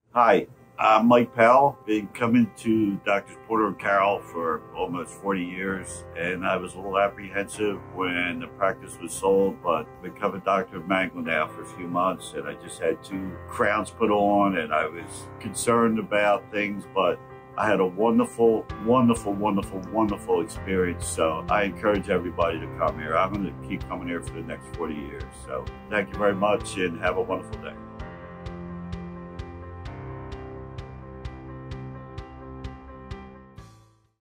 Hi, I'm Mike Powell. Been coming to Drs. Porter and Carroll for almost 40 years, and I was a little apprehensive when the practice was sold, but I've been coming Dr. Mangle now for a few months, and I just had 2 crowns put on, and I was concerned about things, but I had a wonderful experience. So I encourage everybody to come here. I'm going to keep coming here for the next 40 years. So thank you very much and have a wonderful day.